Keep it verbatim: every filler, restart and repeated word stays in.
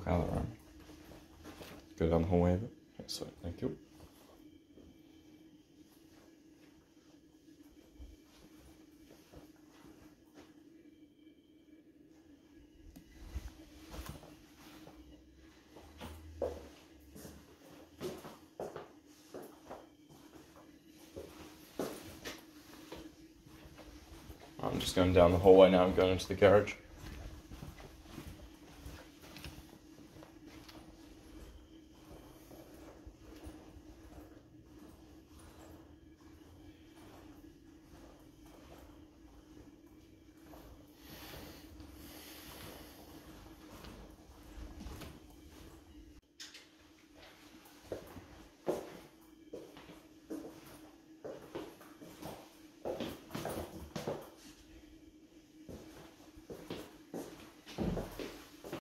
walk out of the room. Go down the hallway a bit. Yes, thank you. I'm just going down the hallway now. I'm going into the garage.